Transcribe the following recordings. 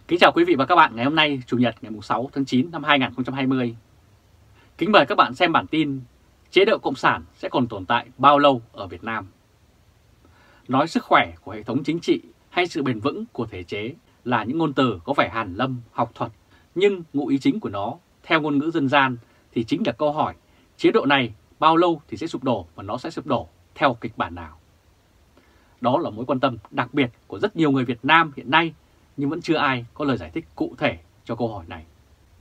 Kính chào quý vị và các bạn ngày hôm nay, Chủ nhật ngày 6 tháng 9 năm 2020. Kính mời các bạn xem bản tin chế độ Cộng sản sẽ còn tồn tại bao lâu ở Việt Nam. Nói sức khỏe của hệ thống chính trị hay sự bền vững của thể chế là những ngôn từ có vẻ hàn lâm, học thuật, nhưng ngụ ý chính của nó, theo ngôn ngữ dân gian, thì chính là câu hỏi chế độ này bao lâu thì sẽ sụp đổ và nó sẽ sụp đổ theo kịch bản nào. Đó là mối quan tâm đặc biệt của rất nhiều người Việt Nam hiện nay, nhưng vẫn chưa ai có lời giải thích cụ thể cho câu hỏi này.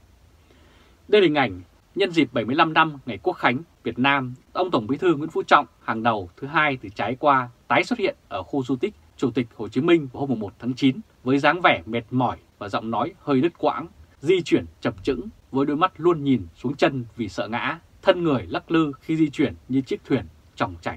Đây là hình ảnh nhân dịp 75 năm ngày Quốc khánh Việt Nam, ông Tổng Bí thư Nguyễn Phú Trọng hàng đầu thứ hai từ trái qua tái xuất hiện ở khu di tích Chủ tịch Hồ Chí Minh vào hôm 1 tháng 9 với dáng vẻ mệt mỏi và giọng nói hơi đứt quãng, di chuyển chập chững với đôi mắt luôn nhìn xuống chân vì sợ ngã, thân người lắc lư khi di chuyển như chiếc thuyền chòng chành.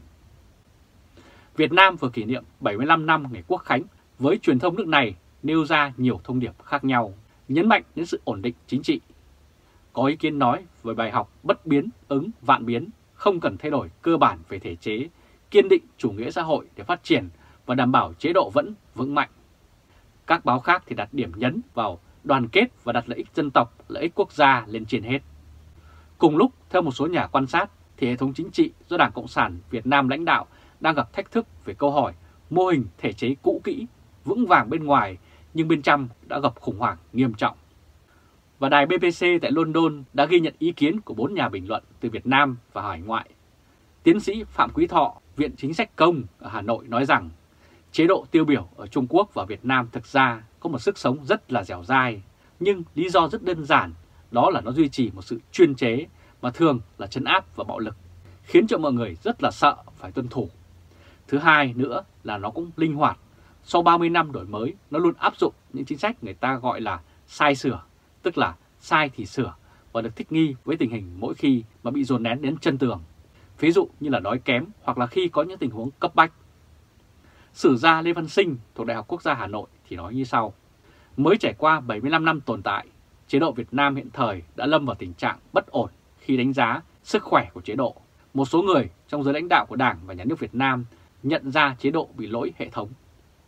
Việt Nam vừa kỷ niệm 75 năm ngày Quốc khánh, với truyền thông nước này nêu ra nhiều thông điệp khác nhau, nhấn mạnh đến sự ổn định chính trị. Có ý kiến nói về bài học bất biến ứng vạn biến, không cần thay đổi cơ bản về thể chế, kiên định chủ nghĩa xã hội để phát triển và đảm bảo chế độ vẫn vững mạnh. Các báo khác thì đặt điểm nhấn vào đoàn kết và đặt lợi ích dân tộc, lợi ích quốc gia lên trên hết. Cùng lúc, theo một số nhà quan sát, thì hệ thống chính trị do Đảng Cộng sản Việt Nam lãnh đạo đang gặp thách thức về câu hỏi mô hình thể chế cũ kỹ, vững vàng bên ngoài nhưng bên trong đã gặp khủng hoảng nghiêm trọng. Và đài BBC tại London đã ghi nhận ý kiến của 4 nhà bình luận từ Việt Nam và hải ngoại. Tiến sĩ Phạm Quý Thọ, Viện Chính sách Công ở Hà Nội nói rằng chế độ tiêu biểu ở Trung Quốc và Việt Nam thực ra có một sức sống rất là dẻo dai, nhưng lý do rất đơn giản, đó là nó duy trì một sự chuyên chế mà thường là trấn áp và bạo lực, khiến cho mọi người rất là sợ phải tuân thủ. Thứ hai nữa là nó cũng linh hoạt. Sau 30 năm đổi mới, nó luôn áp dụng những chính sách người ta gọi là sai sửa, tức là sai thì sửa và được thích nghi với tình hình mỗi khi mà bị dồn nén đến chân tường. Ví dụ như là đói kém hoặc là khi có những tình huống cấp bách. Sử gia Lê Văn Sinh thuộc Đại học Quốc gia Hà Nội thì nói như sau. Mới trải qua 75 năm tồn tại, chế độ Việt Nam hiện thời đã lâm vào tình trạng bất ổn khi đánh giá sức khỏe của chế độ. Một số người trong giới lãnh đạo của Đảng và Nhà nước Việt Nam nhận ra chế độ bị lỗi hệ thống.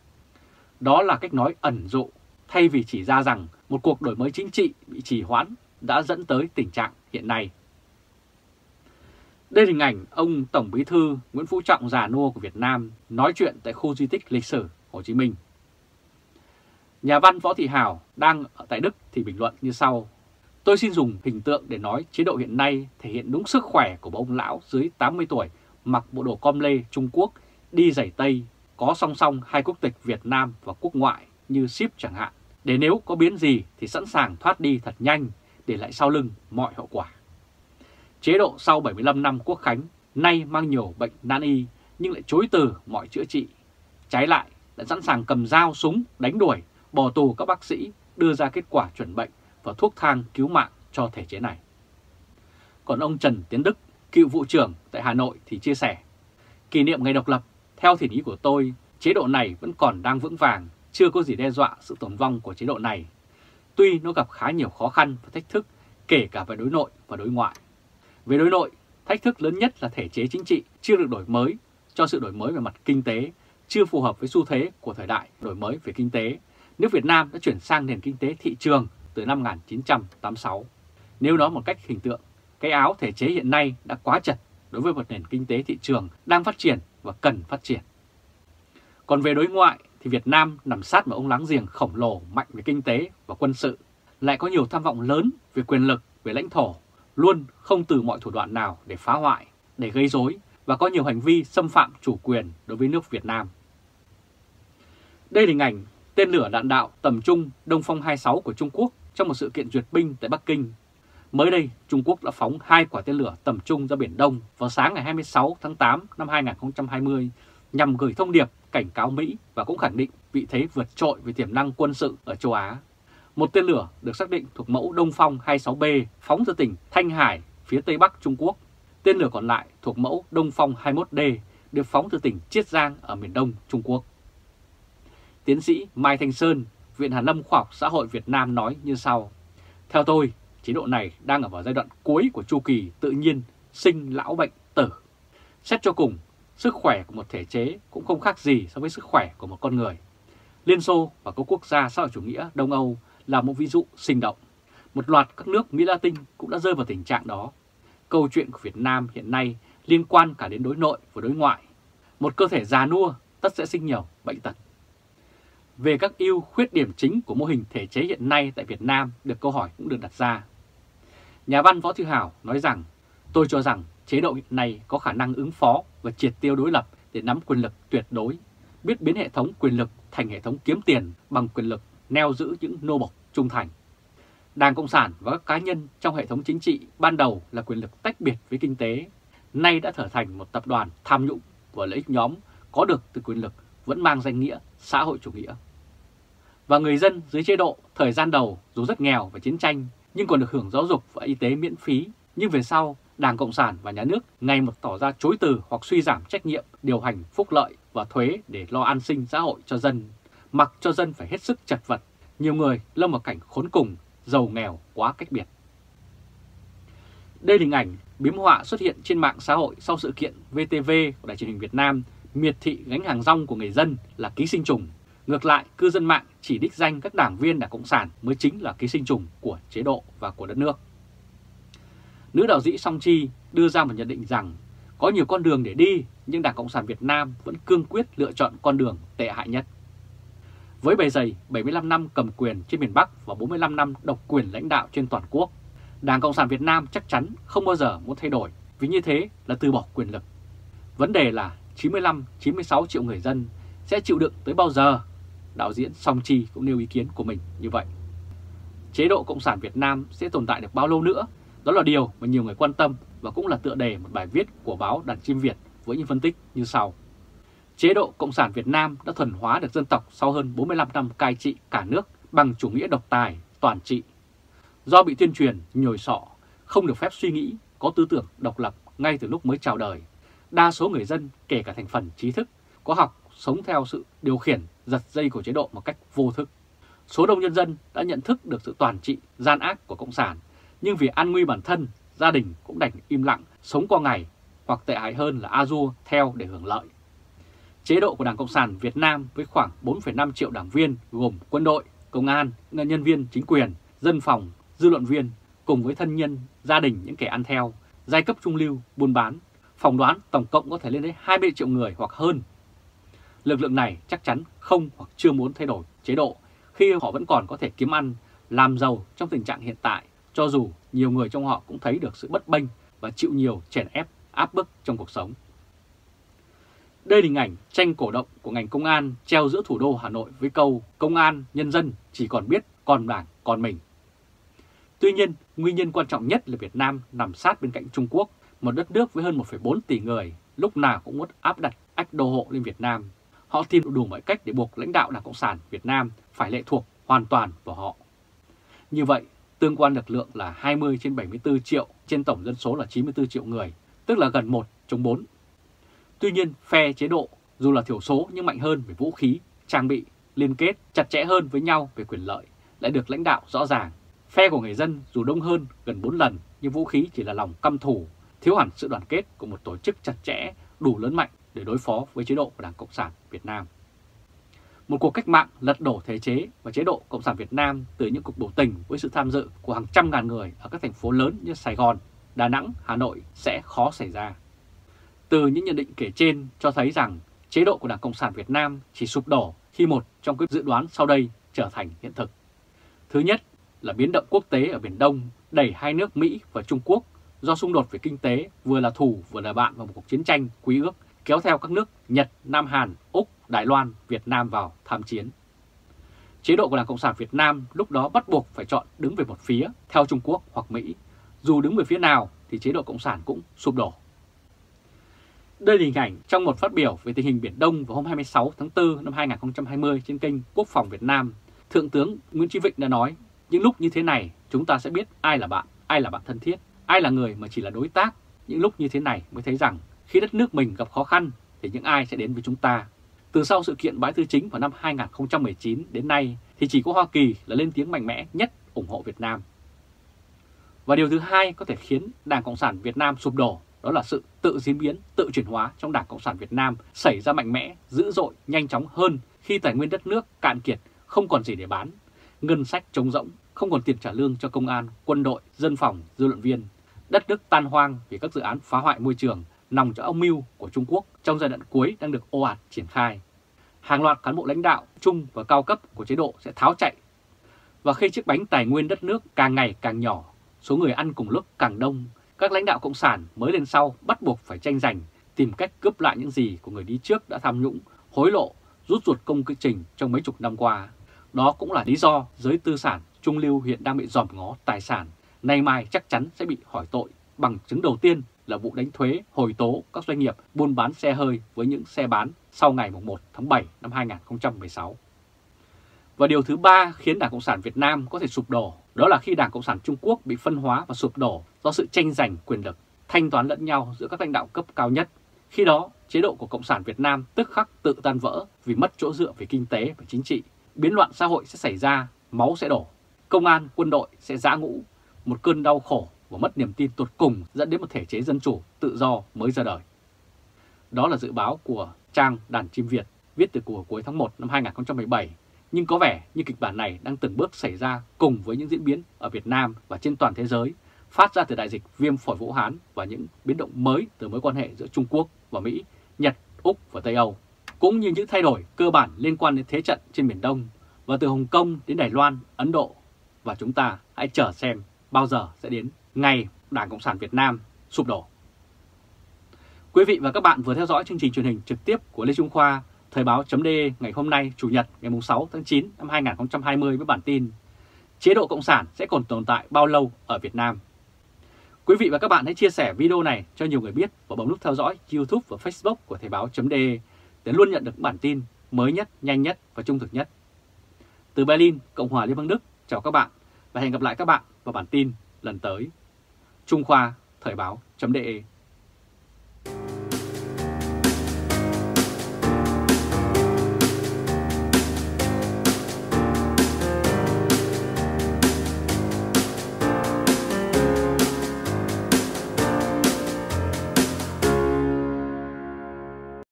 Đó là cách nói ẩn dụ, thay vì chỉ ra rằng một cuộc đổi mới chính trị bị trì hoãn đã dẫn tới tình trạng hiện nay. Đây là hình ảnh ông Tổng Bí thư Nguyễn Phú Trọng già nua của Việt Nam nói chuyện tại khu di tích lịch sử Hồ Chí Minh. Nhà văn Võ Thị Hào đang ở tại Đức thì bình luận như sau. Tôi xin dùng hình tượng để nói chế độ hiện nay thể hiện đúng sức khỏe của một ông lão dưới 80 tuổi mặc bộ đồ com lê Trung Quốc, đi giày Tây, có song song hai quốc tịch Việt Nam và quốc ngoại như ship chẳng hạn, để nếu có biến gì thì sẵn sàng thoát đi thật nhanh, để lại sau lưng mọi hậu quả. Chế độ sau 75 năm Quốc khánh nay mang nhiều bệnh nan y nhưng lại chối từ mọi chữa trị. Trái lại đã sẵn sàng cầm dao súng đánh đuổi, bỏ tù các bác sĩ, đưa ra kết quả chuẩn bệnh và thuốc thang cứu mạng cho thể chế này. Còn ông Trần Tiến Đức, cựu vụ trưởng tại Hà Nội thì chia sẻ, kỷ niệm ngày độc lập, theo thiện ý của tôi, chế độ này vẫn còn đang vững vàng, chưa có gì đe dọa sự tồn vong của chế độ này. Tuy nó gặp khá nhiều khó khăn và thách thức, kể cả về đối nội và đối ngoại. Về đối nội, thách thức lớn nhất là thể chế chính trị chưa được đổi mới, cho sự đổi mới về mặt kinh tế, chưa phù hợp với xu thế của thời đại đổi mới về kinh tế. Nước Việt Nam đã chuyển sang nền kinh tế thị trường từ năm 1986. Nếu nói một cách hình tượng, cái áo thể chế hiện nay đã quá chật đối với một nền kinh tế thị trường đang phát triển và cần phát triển. Còn về đối ngoại thì Việt Nam nằm sát một ông láng giềng khổng lồ mạnh về kinh tế và quân sự, lại có nhiều tham vọng lớn về quyền lực, về lãnh thổ, luôn không từ mọi thủ đoạn nào để phá hoại, để gây rối và có nhiều hành vi xâm phạm chủ quyền đối với nước Việt Nam. Đây là hình ảnh tên lửa đạn đạo tầm trung Đông Phong 26 của Trung Quốc trong một sự kiện duyệt binh tại Bắc Kinh. Mới đây, Trung Quốc đã phóng 2 quả tên lửa tầm trung ra Biển Đông vào sáng ngày 26 tháng 8 năm 2020 nhằm gửi thông điệp cảnh cáo Mỹ và cũng khẳng định vị thế vượt trội về tiềm năng quân sự ở châu Á. Một tên lửa được xác định thuộc mẫu Đông Phong 26B phóng từ tỉnh Thanh Hải, phía Tây Bắc Trung Quốc. Tên lửa còn lại thuộc mẫu Đông Phong 21D được phóng từ tỉnh Chiết Giang ở miền Đông Trung Quốc. Tiến sĩ Mai Thanh Sơn, Viện Hàn lâm Khoa học Xã hội Việt Nam nói như sau. Theo tôi, chế độ này đang ở vào giai đoạn cuối của chu kỳ tự nhiên sinh lão bệnh tử. Xét cho cùng, sức khỏe của một thể chế cũng không khác gì so với sức khỏe của một con người. Liên Xô và các quốc gia xã hội chủ nghĩa Đông Âu là một ví dụ sinh động. Một loạt các nước Mỹ Latin cũng đã rơi vào tình trạng đó. Câu chuyện của Việt Nam hiện nay liên quan cả đến đối nội và đối ngoại. Một cơ thể già nua tất sẽ sinh nhiều bệnh tật. Về các ưu khuyết điểm chính của mô hình thể chế hiện nay tại Việt Nam được câu hỏi cũng được đặt ra. Nhà văn Võ Thư Hào nói rằng, tôi cho rằng chế độ hiện nay có khả năng ứng phó và triệt tiêu đối lập để nắm quyền lực tuyệt đối, biết biến hệ thống quyền lực thành hệ thống kiếm tiền bằng quyền lực neo giữ những nô bộc trung thành. Đảng Cộng sản và các cá nhân trong hệ thống chính trị ban đầu là quyền lực tách biệt với kinh tế, nay đã trở thành một tập đoàn tham nhũng và lợi ích nhóm có được từ quyền lực vẫn mang danh nghĩa xã hội chủ nghĩa. Và người dân dưới chế độ thời gian đầu dù rất nghèo và chiến tranh nhưng còn được hưởng giáo dục và y tế miễn phí, nhưng về sau Đảng Cộng sản và nhà nước ngày một tỏ ra chối từ hoặc suy giảm trách nhiệm điều hành phúc lợi và thuế để lo an sinh xã hội cho dân, mặc cho dân phải hết sức chật vật, nhiều người lâm vào cảnh khốn cùng, giàu nghèo quá cách biệt. Đây là hình ảnh biếm họa xuất hiện trên mạng xã hội sau sự kiện VTV của Đài truyền hình Việt Nam miệt thị gánh hàng rong của người dân là ký sinh trùng. Ngược lại, cư dân mạng chỉ đích danh các đảng viên Đảng Cộng sản mới chính là ký sinh trùng của chế độ và của đất nước. Nữ đạo sĩ Song Chi đưa ra một nhận định rằng có nhiều con đường để đi nhưng Đảng Cộng sản Việt Nam vẫn cương quyết lựa chọn con đường tệ hại nhất. Với bề dày 75 năm cầm quyền trên miền Bắc và 45 năm độc quyền lãnh đạo trên toàn quốc, Đảng Cộng sản Việt Nam chắc chắn không bao giờ muốn thay đổi vì như thế là từ bỏ quyền lực. Vấn đề là 95-96 triệu người dân sẽ chịu đựng tới bao giờ? Đạo diễn Song Chi cũng nêu ý kiến của mình như vậy. Chế độ Cộng sản Việt Nam sẽ tồn tại được bao lâu nữa? Đó là điều mà nhiều người quan tâm và cũng là tựa đề một bài viết của báo Đàn Chim Việt với những phân tích như sau. Chế độ Cộng sản Việt Nam đã thuần hóa được dân tộc sau hơn 45 năm cai trị cả nước bằng chủ nghĩa độc tài, toàn trị. Do bị tuyên truyền, nhồi sọ, không được phép suy nghĩ, có tư tưởng độc lập ngay từ lúc mới chào đời, đa số người dân, kể cả thành phần trí thức, có học, sống theo sự điều khiển, giật dây của chế độ một cách vô thức. Số đông nhân dân đã nhận thức được sự toàn trị, gian ác của Cộng sản, nhưng vì an nguy bản thân, gia đình cũng đành im lặng, sống qua ngày, hoặc tệ hại hơn là a dua theo để hưởng lợi. Chế độ của Đảng Cộng sản Việt Nam với khoảng 4,5 triệu đảng viên gồm quân đội, công an, nhân viên chính quyền, dân phòng, dư luận viên, cùng với thân nhân, gia đình những kẻ ăn theo, giai cấp trung lưu, buôn bán, phỏng đoán tổng cộng có thể lên đến 20 triệu người hoặc hơn. Lực lượng này chắc chắn không hoặc chưa muốn thay đổi chế độ khi họ vẫn còn có thể kiếm ăn, làm giàu trong tình trạng hiện tại, cho dù nhiều người trong họ cũng thấy được sự bất bênh và chịu nhiều chèn ép, áp bức trong cuộc sống. Đây là hình ảnh tranh cổ động của ngành công an treo giữa thủ đô Hà Nội với câu công an nhân dân chỉ còn biết còn đảng còn mình. Tuy nhiên, nguyên nhân quan trọng nhất là Việt Nam nằm sát bên cạnh Trung Quốc, một đất nước với hơn 1,4 tỷ người, lúc nào cũng muốn áp đặt ách đô hộ lên Việt Nam. Họ tìm đủ mọi cách để buộc lãnh đạo Đảng Cộng sản Việt Nam phải lệ thuộc hoàn toàn vào họ. Như vậy, tương quan lực lượng là 20 trên 74 triệu trên tổng dân số là 94 triệu người, tức là gần 1:4. Tuy nhiên, phe chế độ dù là thiểu số nhưng mạnh hơn về vũ khí, trang bị, liên kết chặt chẽ hơn với nhau về quyền lợi, lại được lãnh đạo rõ ràng. Phe của người dân dù đông hơn gần 4 lần nhưng vũ khí chỉ là lòng căm thù, thiếu hẳn sự đoàn kết của một tổ chức chặt chẽ đủ lớn mạnh để đối phó với chế độ của Đảng Cộng sản Việt Nam. Một cuộc cách mạng lật đổ thể chế và chế độ Cộng sản Việt Nam từ những cuộc biểu tình với sự tham dự của hàng trăm ngàn người ở các thành phố lớn như Sài Gòn, Đà Nẵng, Hà Nội sẽ khó xảy ra. Từ những nhận định kể trên cho thấy rằng chế độ của Đảng Cộng sản Việt Nam chỉ sụp đổ khi một trong các dự đoán sau đây trở thành hiện thực. Thứ nhất là biến động quốc tế ở Biển Đông đẩy hai nước Mỹ và Trung Quốc do xung đột về kinh tế vừa là thù vừa là bạn vào một cuộc chiến tranh quý ước kéo theo các nước Nhật, Nam Hàn, Úc, Đài Loan, Việt Nam vào tham chiến. Chế độ của Đảng Cộng sản Việt Nam lúc đó bắt buộc phải chọn đứng về một phía theo Trung Quốc hoặc Mỹ. Dù đứng về phía nào thì chế độ Cộng sản cũng sụp đổ. Đây là hình ảnh trong một phát biểu về tình hình Biển Đông vào hôm 26 tháng 4 năm 2020 trên kênh Quốc phòng Việt Nam. Thượng tướng Nguyễn Chí Vịnh đã nói, những lúc như thế này chúng ta sẽ biết ai là bạn thân thiết, ai là người mà chỉ là đối tác. Những lúc như thế này mới thấy rằng khi đất nước mình gặp khó khăn thì những ai sẽ đến với chúng ta. Từ sau sự kiện Bãi Tư Chính vào năm 2019 đến nay thì chỉ có Hoa Kỳ là lên tiếng mạnh mẽ nhất ủng hộ Việt Nam. Và điều thứ hai có thể khiến Đảng Cộng sản Việt Nam sụp đổ đó là sự tự diễn biến, tự chuyển hóa trong Đảng Cộng sản Việt Nam xảy ra mạnh mẽ, dữ dội, nhanh chóng hơn khi tài nguyên đất nước cạn kiệt, không còn gì để bán. ngân sách trống rỗng, không còn tiền trả lương cho công an, quân đội, dân phòng, dư luận viên. Đất nước tan hoang vì các dự án phá hoại môi trường nòng trong âm mưu của Trung Quốc trong giai đoạn cuối đang được ồ ạt triển khai. Hàng loạt cán bộ lãnh đạo trung và cao cấp của chế độ sẽ tháo chạy. Và khi chiếc bánh tài nguyên đất nước càng ngày càng nhỏ, số người ăn cùng lúc càng đông, các lãnh đạo cộng sản mới lên sau bắt buộc phải tranh giành, tìm cách cướp lại những gì của người đi trước đã tham nhũng, hối lộ, rút ruột công trình trong mấy chục năm qua. Đó cũng là lý do giới tư sản trung lưu hiện đang bị dòm ngó tài sản, nay mai chắc chắn sẽ bị hỏi tội. Bằng chứng đầu tiên là vụ đánh thuế hồi tố các doanh nghiệp buôn bán xe hơi với những xe bán sau ngày 1 tháng 7 năm 2016. Và điều thứ ba khiến Đảng Cộng sản Việt Nam có thể sụp đổ, đó là khi Đảng Cộng sản Trung Quốc bị phân hóa và sụp đổ do sự tranh giành quyền lực, thanh toán lẫn nhau giữa các lãnh đạo cấp cao nhất. Khi đó, chế độ của Cộng sản Việt Nam tức khắc tự tan vỡ vì mất chỗ dựa về kinh tế và chính trị. Biến loạn xã hội sẽ xảy ra, máu sẽ đổ, công an, quân đội sẽ giã ngũ, một cơn đau khổ và mất niềm tin tột cùng dẫn đến một thể chế dân chủ tự do mới ra đời. Đó là dự báo của trang Đàn Chim Việt, viết từ cuối tháng 1 năm 2017. Nhưng có vẻ như kịch bản này đang từng bước xảy ra cùng với những diễn biến ở Việt Nam và trên toàn thế giới, phát ra từ đại dịch viêm phổi Vũ Hán và những biến động mới từ mối quan hệ giữa Trung Quốc và Mỹ, Nhật, Úc và Tây Âu, cũng như những thay đổi cơ bản liên quan đến thế trận trên Biển Đông và từ Hồng Kông đến Đài Loan, Ấn Độ. Và chúng ta hãy chờ xem bao giờ sẽ đến ngày Đảng Cộng sản Việt Nam sụp đổ. Quý vị và các bạn vừa theo dõi chương trình truyền hình trực tiếp của Lê Trung Khoa, Thời báo.de ngày hôm nay Chủ nhật ngày 6 tháng 9 năm 2020 với bản tin chế độ Cộng sản sẽ còn tồn tại bao lâu ở Việt Nam. Quý vị và các bạn hãy chia sẻ video này cho nhiều người biết và bấm nút theo dõi YouTube và Facebook của Thời báo.de để luôn nhận được bản tin mới nhất, nhanh nhất và trung thực nhất. Từ Berlin, Cộng hòa Liên bang Đức, chào các bạn và hẹn gặp lại các bạn vào bản tin lần tới. Trung Khoa, Thời báo.de